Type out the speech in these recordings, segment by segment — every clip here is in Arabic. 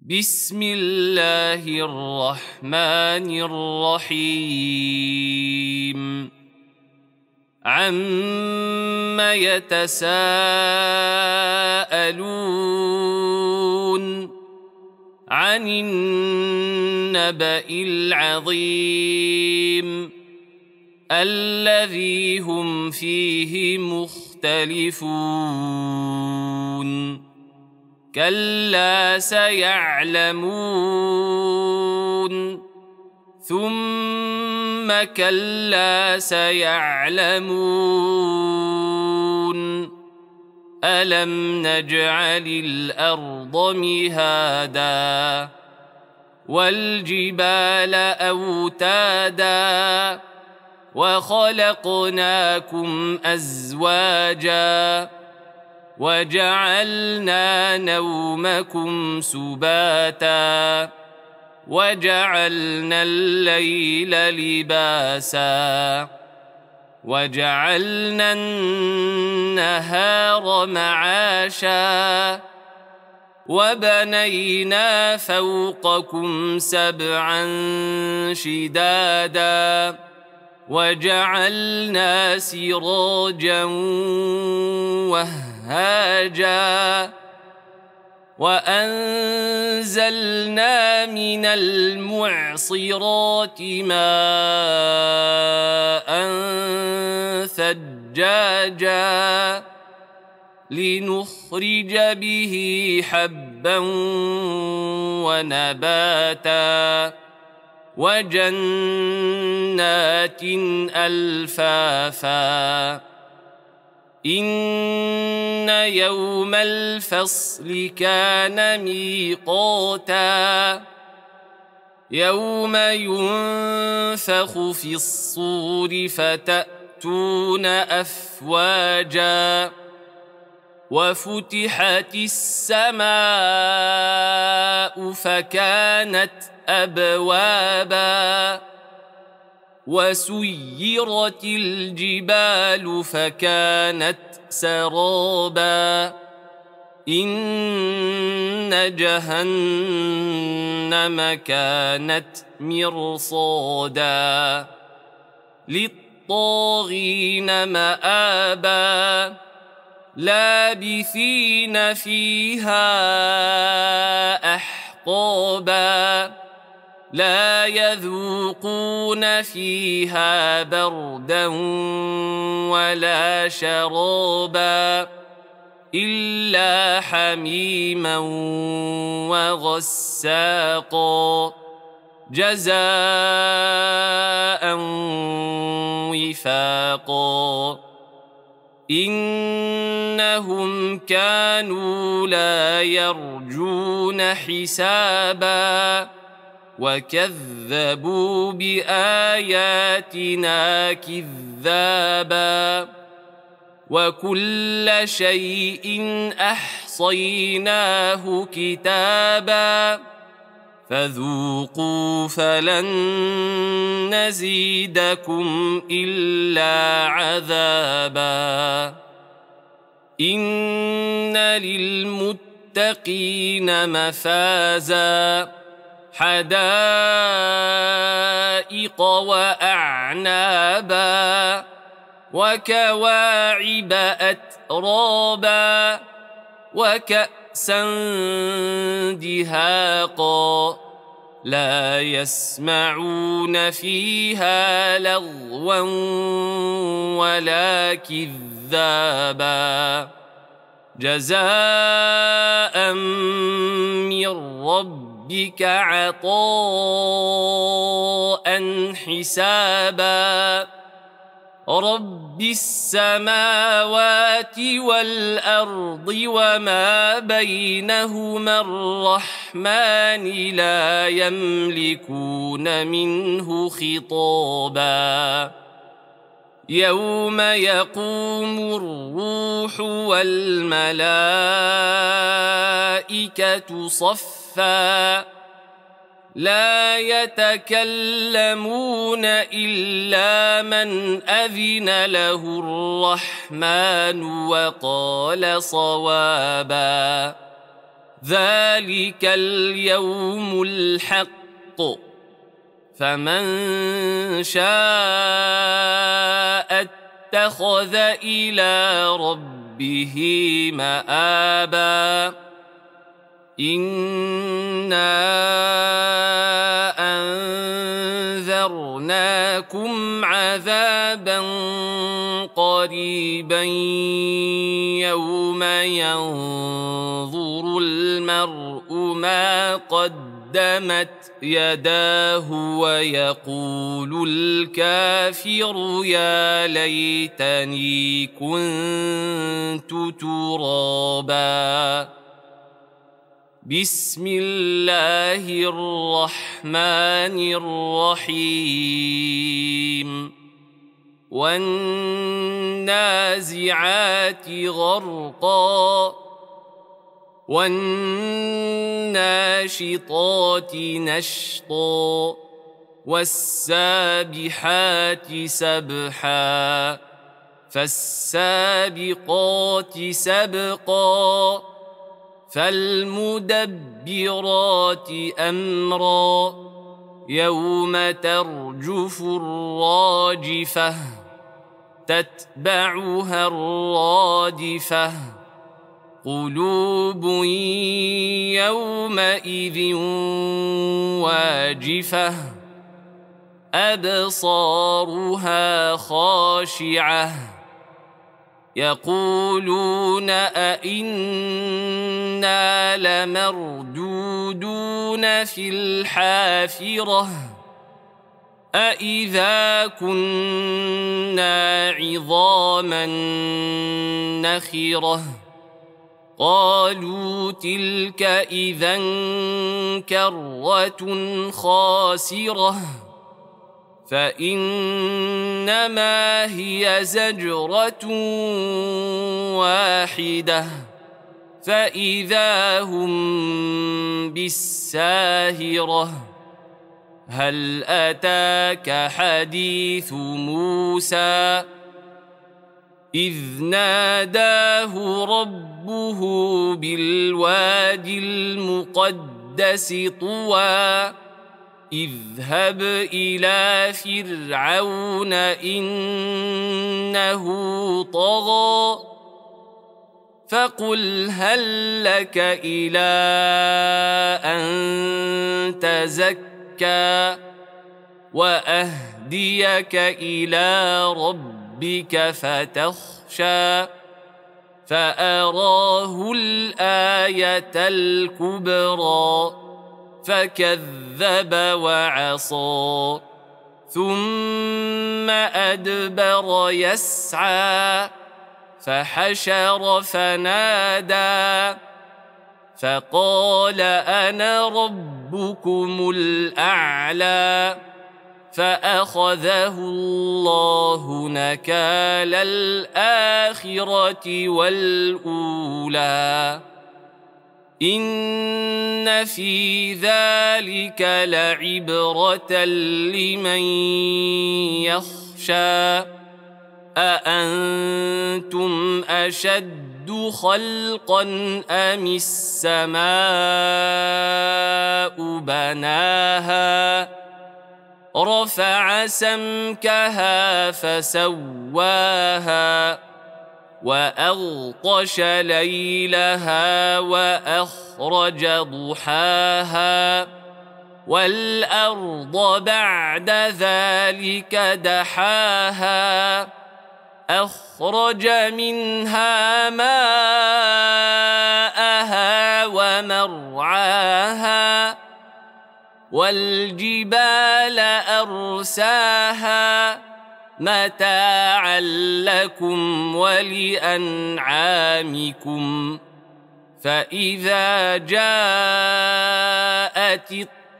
بسم الله الرحمن الرحيم عم يتساءلون عن النبأ العظيم الذي هم فيه مختلفون كلا سيعلمون ثم كلا سيعلمون ألم نجعل الأرض مهادا والجبال أوتادا وخلقناكم أزواجا وجعلنا نومكم سباتا وجعلنا الليل لباسا وجعلنا النهار معاشا وبنينا فوقكم سبعا شدادا وجعلنا سراجا وهاجا وأنزلنا من المعصرات ماء ثجاجا لنخرج به حبا ونباتا وجنات ألفافا إن يوم الفصل كان ميقاتا يوم ينفخ في الصور فتأتون أفواجا وفتحت السماء فكانت أبوابا وسيرت الجبال فكانت سرابا إن جهنم كانت مرصادا للطاغين مآبا لابثين فيها أحقابا لا يذوقون فيها بردا ولا شرابا إلا حميما وغساقا جزاء وفاقا إنهم كانوا لا يرجون حسابا وكذبوا بآياتنا كذابا وكل شيء أحصيناه كتابا فذوقوا فلن نزيدكم إلا عذابا إن للمتقين مفازا حدائق وأعنابا وكواعب أترابا وكأسا دهاقا لا يسمعون فيها لغوا ولا كذابا جزاء من ربك عطاء حسابا رب السماوات والأرض وما بينهما الرحمن لا يملكون منه خطابا يوم يقوم الروح والملائكة صفا لا يتكلمون إلا من أذن له الرحمن وقال صوابا ذلك اليوم الحق فمن شاء اتخذ إلى ربه مآبا إنا أنذرناكم عذابا قريبا يوم ينظر المرء ما قدمت يداه ويقول الكافر يا ليتني كنت ترابا بسم الله الرحمن الرحيم والنازعات غرقا والناشطات نشطا والسابحات سبحا فالسابقات سبقا فالمدبرات أمرا يوم ترجف الراجفة تتبعها الرادفة قلوب يومئذ واجفة أبصارها خاشعة يقولون أئنا لمردودون في الحافرة أئذا كنا عظاما نخرة قالوا تلك إذا كرة خاسرة فإنما هي زجرة واحدة فإذا هم بالساهرة هل أتاك حديث موسى إذ ناداه ربه بالواد المقدس طوى اذهب إلى فرعون إنه طغى فقل هل لك إلى أن تزكى وأهديك إلى ربك فتخشى فأراه الآية الكبرى فكذب وعصى ثم أدبر يسعى فحشر فنادى فقال أنا ربكم الأعلى فأخذه الله نكال الآخرة والأولى إن في ذلك لعبرة لمن يخشى أأنتم أشد خلقا أم السماء بناها رفع سمكها فسواها وأغطش ليلها وأخرج ضحاها والأرض بعد ذلك دحاها أخرج منها ماءها ومرعاها والجبال أرساها متاعا لكم ولأنعامكم فإذا جاءت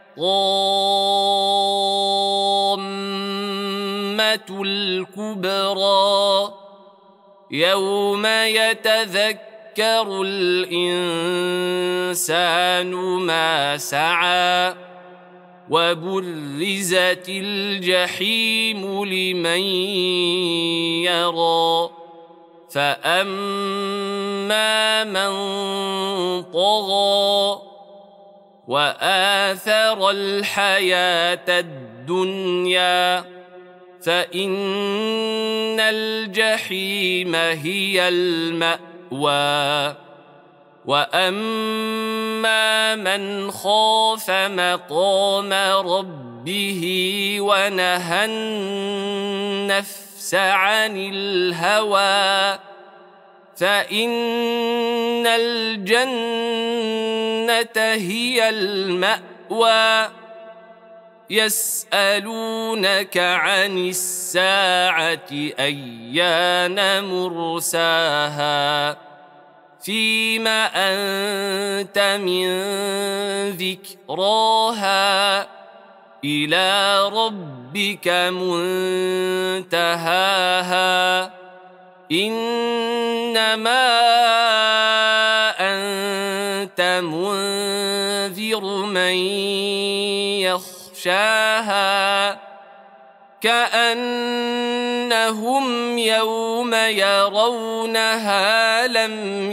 الطامة الكبرى يوم يتذكر الإنسان ما سعى وبرزت الجحيم لمن يرى فأما من طغى وآثر الحياة الدنيا فإن الجحيم هي المأوى وأما من خاف مقام ربه ونهى النفس عن الهوى فإن الجنة هي المأوى يسألونك عن الساعة أيان مرساها فيم أنت من ذكراها إلى ربك منتهاها إنما أنت منذر من يخشاها كأنهم يوم يرونها لم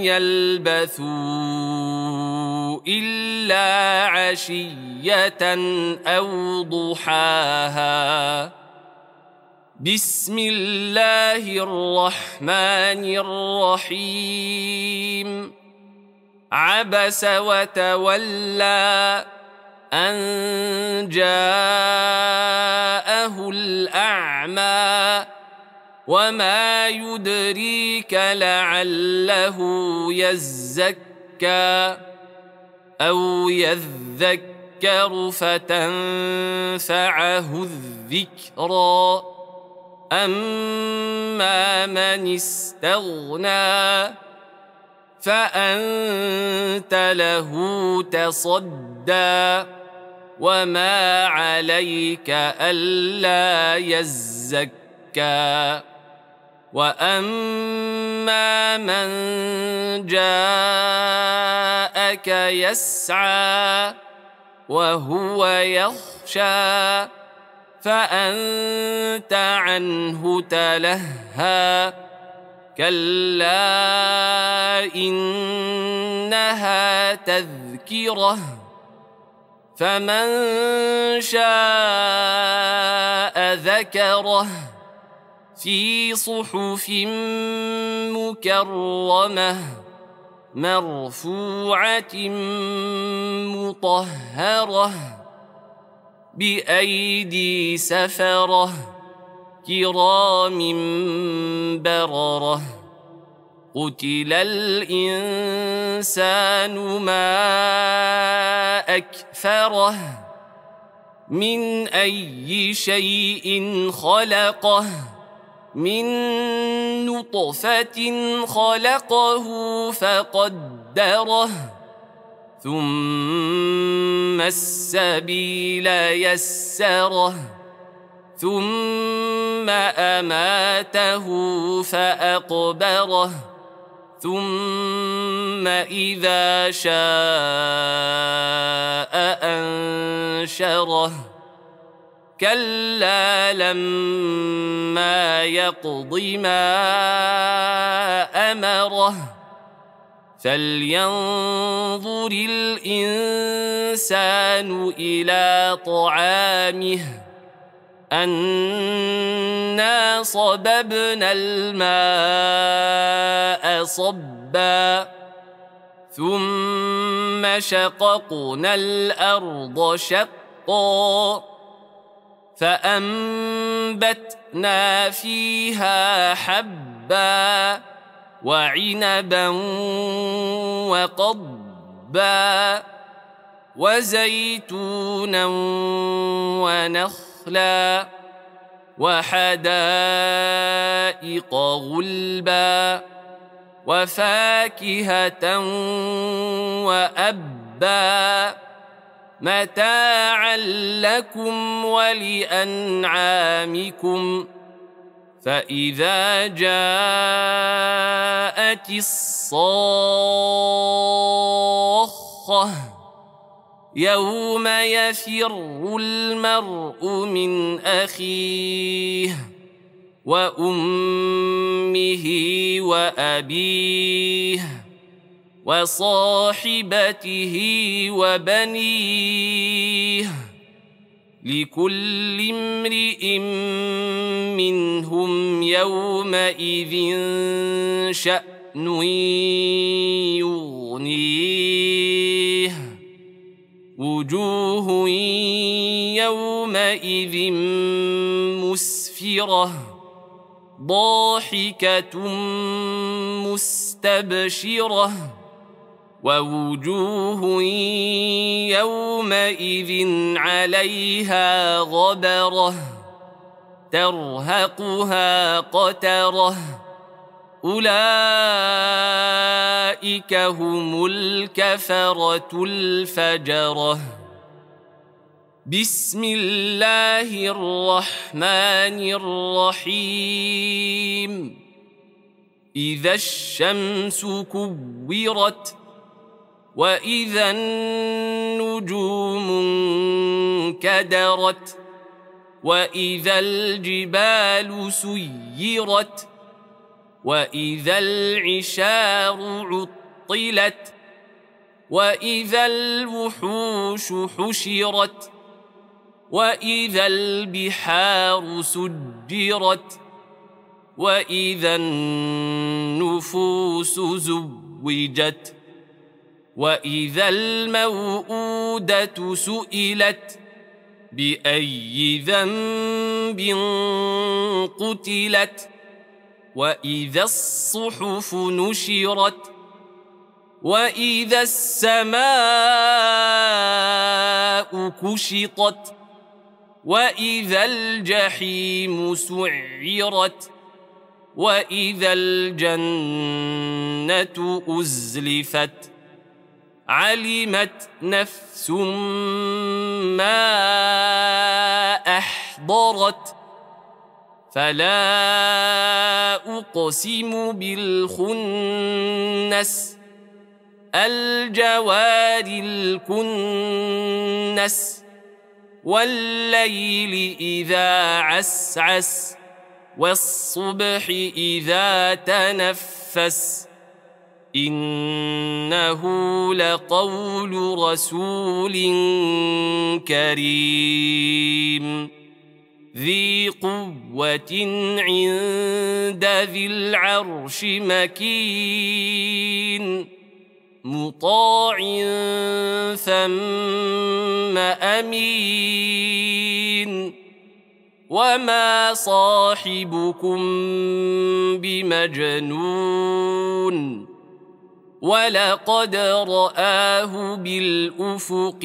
يلبثوا إلا عشية أو ضحاها بسم الله الرحمن الرحيم عبس وتولى أن جاءه الأعمى وما يدريك لعله يزكى أو يذكر فتنفعه الذكرى أما من استغنى فأنت له تصدى وما عليك ألا يزكى وأما من جاءك يسعى وهو يخشى فأنت عنه تلهى كلا إنها تذكرة فمن شاء ذكره في صحف مكرمة مرفوعة مطهرة بأيدي سفرة كرام بررة قتل الإنسان ما أكفره من أي شيء خلقه من نطفة خلقه فقدره ثم السبيل يسره ثم أماته فأقبره ثم إذا شاء أنشره كلا لما يقض ما أمره فلينظر الإنسان إلى طعامه أنا صببنا الماء صبا ثم شققنا الأرض شقا فأنبتنا فيها حبا وعنبا وقضبا وزيتونا ونخلا وحدائق غلبا وفاكهة وأبا متاعا لكم ولأنعامكم فإذا جاءت الصاخة يوم يفر المرء من أخيه وأمه وأبيه وصاحبته وبنيه لكل امرئ منهم يومئذ شأن يغنيه وجوه يومئذ مسفرة ضاحكة مستبشرة ووجوه يومئذ عليها غبرة ترهقها قترة أولئك هم الكفرة الفجرة. بسم الله الرحمن الرحيم. إذا الشمس كورت وإذا النجوم انكدرت وإذا الجبال سيرت وإذا العشار عطلت وإذا الوحوش حشرت وإذا البحار سجرت وإذا النفوس زوجت وإذا الموءودة سئلت بأي ذنب قتلت وإذا الصحف نشرت وإذا السماء كشطت وإذا الجحيم سعرت وإذا الجنة أزلفت علمت نفس ما أحضرت فلا أقسم بالخنس الجوار الكنس والليل إذا عسعس والصبح إذا تنفس إنه لقول رسول كريم ذي قوة عند ذي العرش مكين مطاع ثم أمين وما صاحبكم بمجنون ولقد رآه بالأفق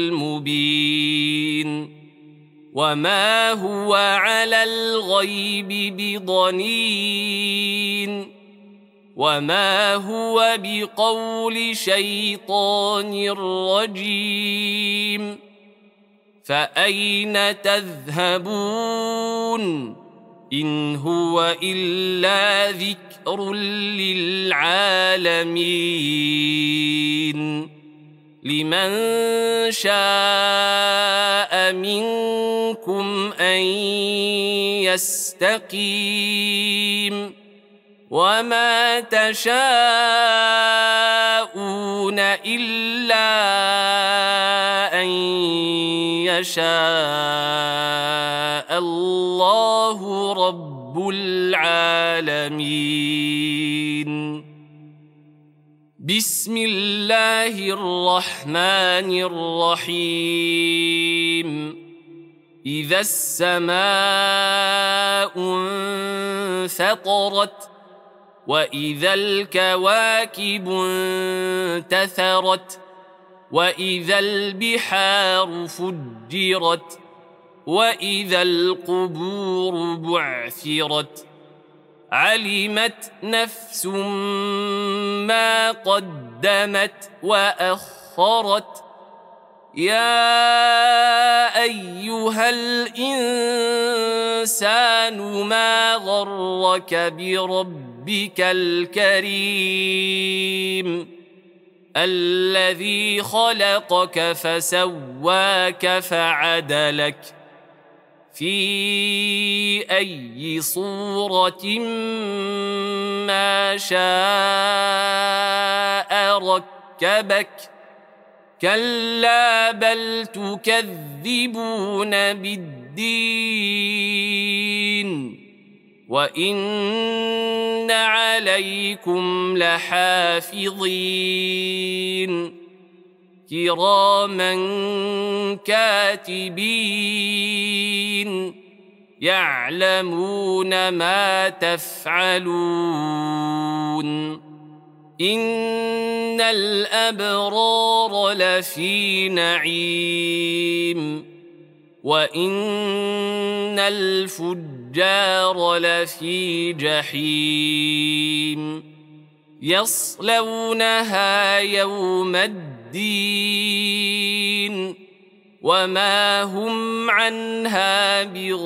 المبين وما هو على الغيب بضنين وما هو بقول شيطان رجيم فأين تذهبون إن هو إلا ذكر للعالمين لمن شاء منكم أن يستقيم وما تشاءون إلا أن يشاء الله رب العالمين. بسم الله الرحمن الرحيم. إذا السماء انفطرت وإذا الكواكب انتثرت وإذا البحار فجرت وإذا القبور بعثرت علمت نفس ما قدمت وأخرت يا أيها الإنسان ما غرك بربك الكريم الذي خلقك فسواك فعدلك في أي صورة ما شاء ركبك كلا بل تكذبون بالدين وإن عليكم لحافظين كراما كاتبين يعلمون ما تفعلون إن الأبرار لفي نعيم وإن الفجار لفي جحيم يصلونها يوم الدين وما هم عنها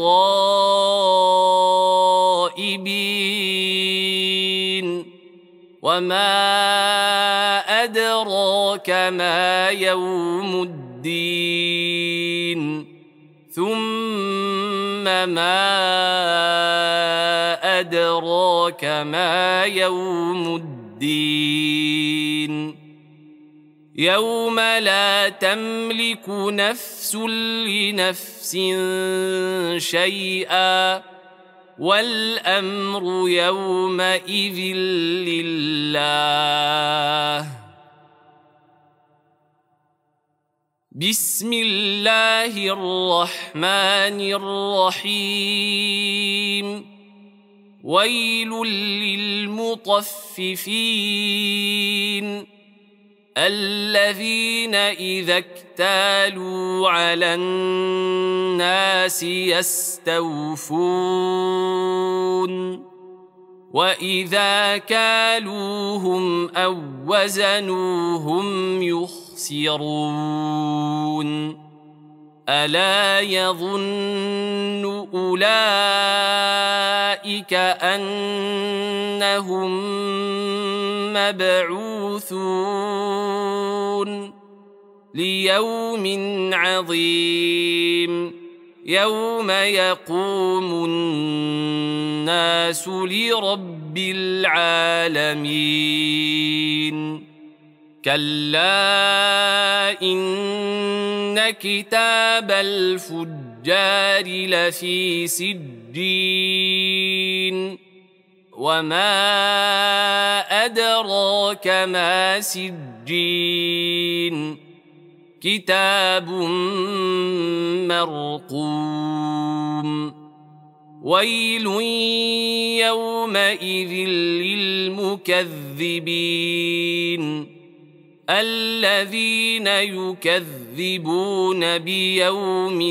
بغائبين وما أدراك ما يوم الدين ثم ما أدراك ما يوم الدين يوم لا تملك نفس لنفس شيئا والأمر يومئذ لله بسم الله الرحمن الرحيم ويل للمطففين الذين إذا اكتالوا على الناس يستوفون وإذا كالوهم أو وزنوهم يخسرون ألا يظن أولئك أنهم مبعوثون ليوم عظيم يوم يقوم الناس لرب العالمين كلا إن كتاب الفجار لفي سجين وما أدراك ما سجين كتاب مرقوم ويل يومئذ للمكذبين الذين يكذبون بيوم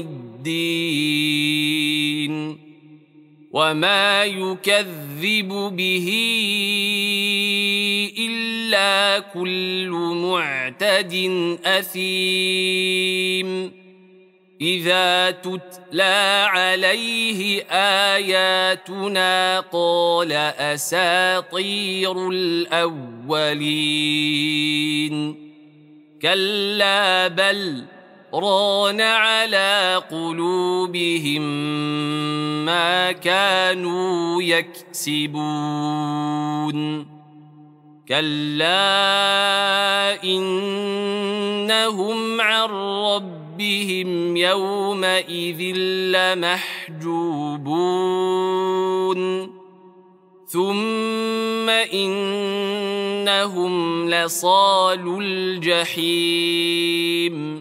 الدين وما يكذب به إلا كل معتد أثيم إذا تتلى عليه آياتنا قال أساطير الأولين كلا بل ران على قلوبهم ما كانوا يكسبون كلا إنهم عن ربهم يومئذ لمحجوبون ثم إنهم لصالو الجحيم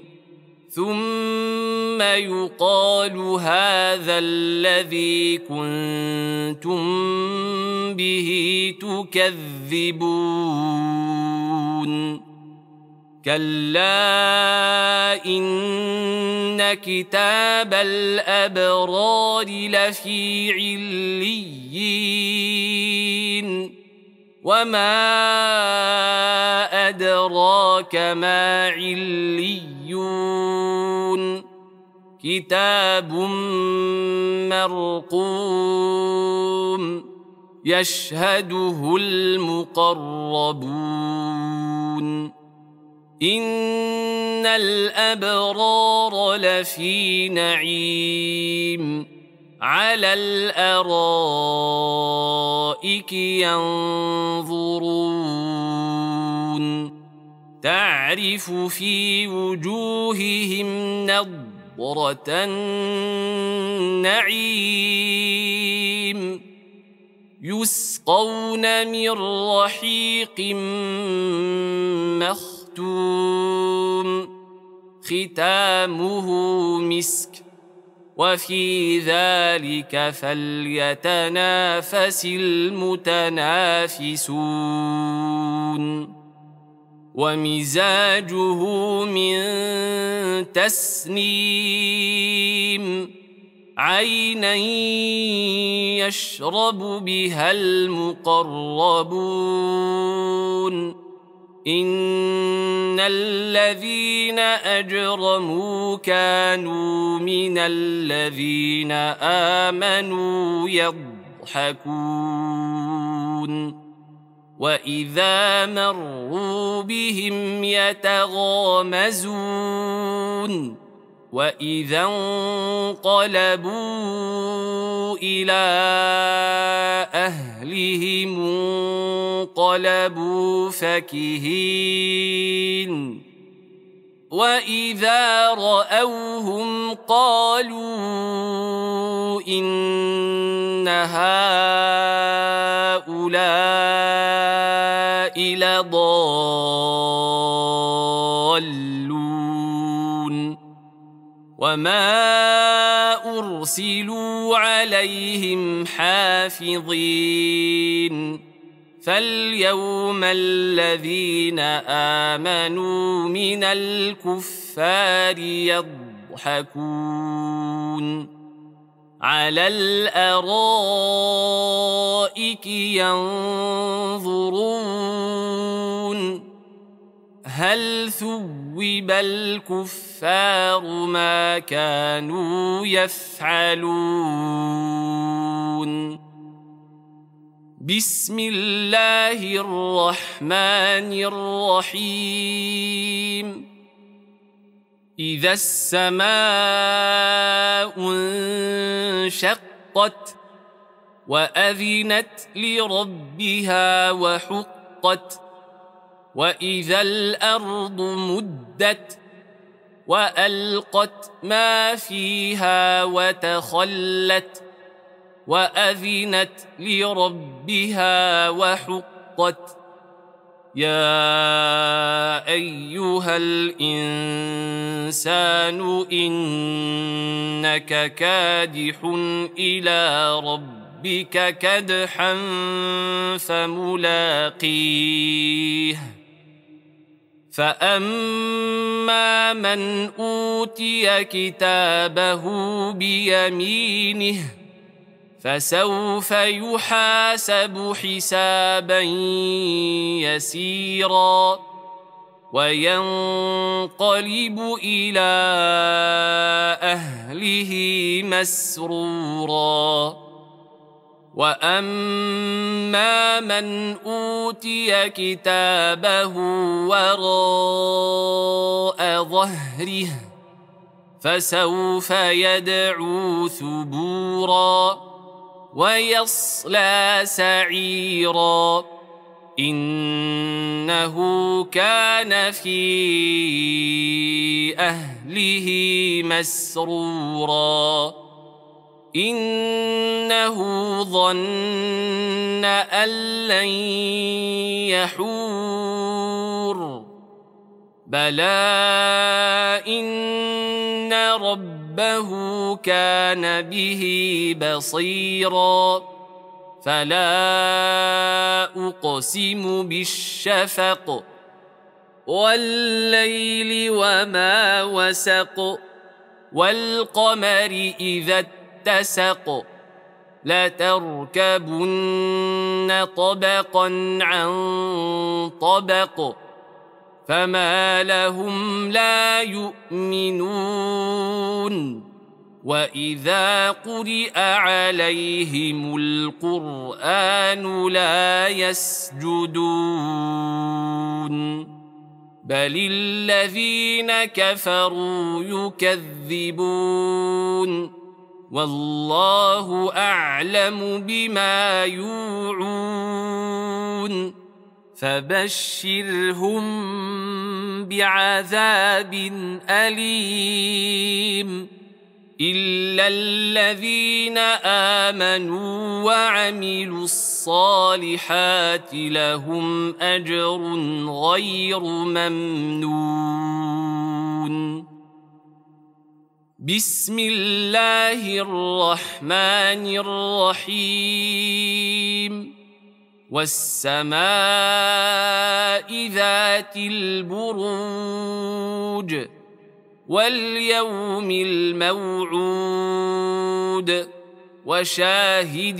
ثم يقال هذا الذي كنتم به تكذبون كلا إن كتاب الأبرار لفي عليين وما أدراك ما عليون كتاب مرقوم يشهده المقربون إن الأبرار لفي نعيم على الأرائك ينظرون تعرف في وجوههم نضرة النعيم يسقون من رحيق مختوم ختامه مسك وفي ذلك فليتنافس المتنافسون ومزاجه من تسنيم عينا يشرب بها المقربون إن الذين أجرموا كانوا من الذين آمنوا يضحكون وإذا مروا بهم يتغامزون وإذا انقلبوا إلى أهلهم انقلبوا فكهين وإذا رأوهم قالوا إن هؤلاء لضالون وما أرسلوا عليهم حافظين فاليوم الذين آمنوا من الكفار يضحكون على الأرائك ينظرون هل ثوب الكفار ما كانوا يفعلون بسم الله الرحمن الرحيم إذا السماء انشقت وأذنت لربها وحقت وإذا الأرض مدت وألقت ما فيها وتخلت وأذنت لربها وحقت يا أيها الإنسان إنك كادح إلى ربك كدحا فملاقيه فأما من أوتي كتابه بيمينه فسوف يحاسب حسابا يسيرا وينقلب إلى أهله مسرورا وأما من أوتي كتابه وراء ظهره فسوف يدعو ثبورا ويصلى سعيرا إنه كان في أهله مسرورا إنه ظن أن لن يحور بلى إن ربه كان به بصيرا فلا أقسم بالشفق والليل وما وسق والقمر إذا اتسق لتركبن طبقا عن طبق فما لهم لا يؤمنون وإذا قرئ عليهم القرآن لا يسجدون بل الذين كفروا يكذبون والله أعلم بما يوعون فبشرهم بعذاب أليم إلا الذين آمنوا وعملوا الصالحات لهم أجر غير ممنون بسم الله الرحمن الرحيم والسماء ذات البروج واليوم الموعود وشاهد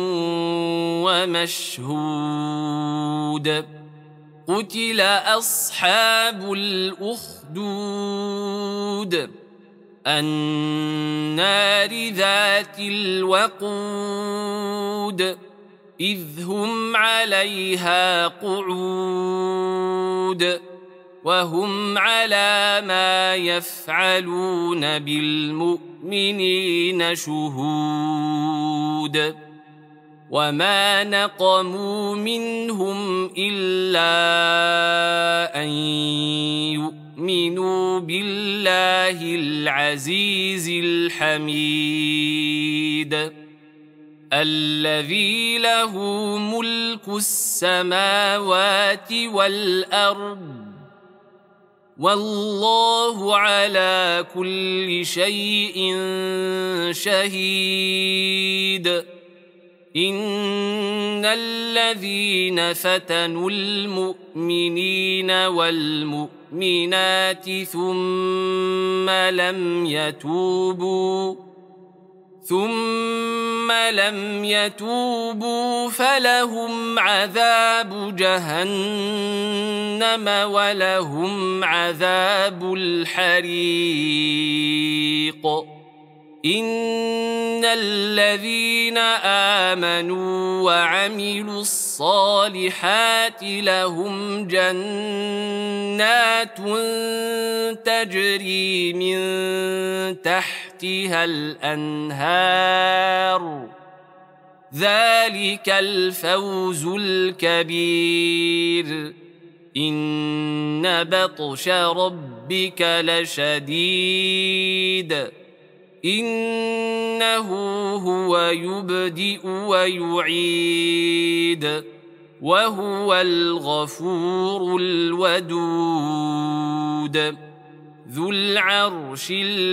ومشهود قتل أصحاب الأخدود النار ذات الوقود إذ هم عليها قعود وهم على ما يفعلون بالمؤمنين شهود وما نقموا منهم إلا أن يؤمنوا بالله العزيز الحميد الذي له ملك السماوات والأرض والله على كل شيء شهيد إن الذين فتنوا المؤمنين والمؤمنات ثم لم يتوبوا فلهم عذاب جهنم ولهم عذاب الحريق إن الذين آمنوا وعملوا الصالحات لهم جنات تجري من تحتها الأنهار ذلك الفوز الكبير إن بطش ربك لشديد إنه هو يبدئ ويعيد وهو الغفور الودود ذو العرش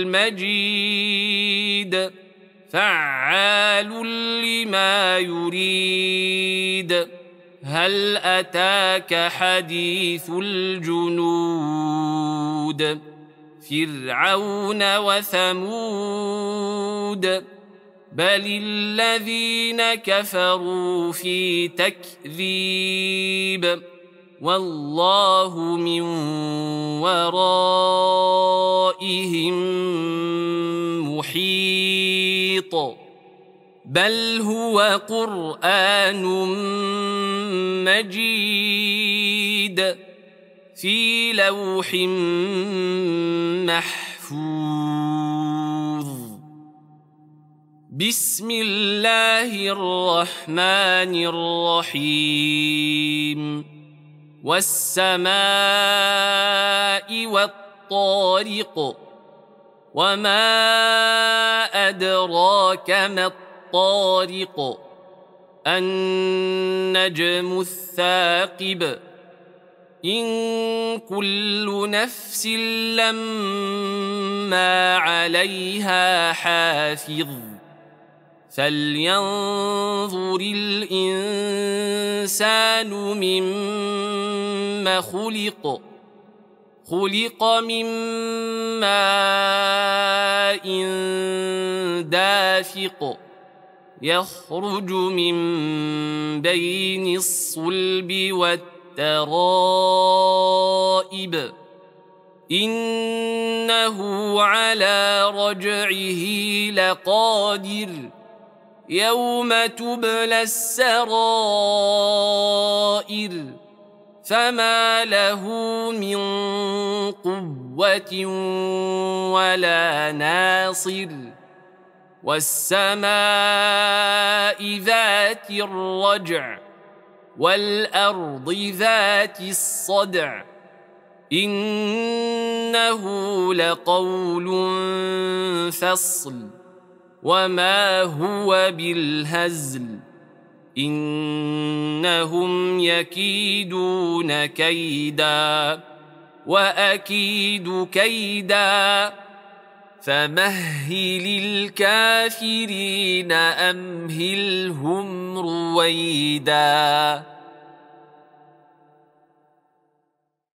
المجيد فعال لما يريد هل أتاك حديث الجنود فرعون وثمود بل الذين كفروا في تكذيب والله من ورائهم محيط بل هو قرآن مجيد في لوح محفوظ بسم الله الرحمن الرحيم والسماء والطارق وما أدراك ما الطارق النجم الثاقب إن كل نفس لما عليها حافظ فلينظر الإنسان مما خلق من ماء دافق يخرج من بين الصلب والترائب إنه على رجعه لقادر يوم تبلى السرائر فما له من قوة ولا ناصر والسماء ذات الرجع والأرض ذات الصدع إنه لقول فصل وما هو بالهزل إنهم يكيدون كيدا وأكيد كيدا فمهل الكافرين أمهلهم رويدا.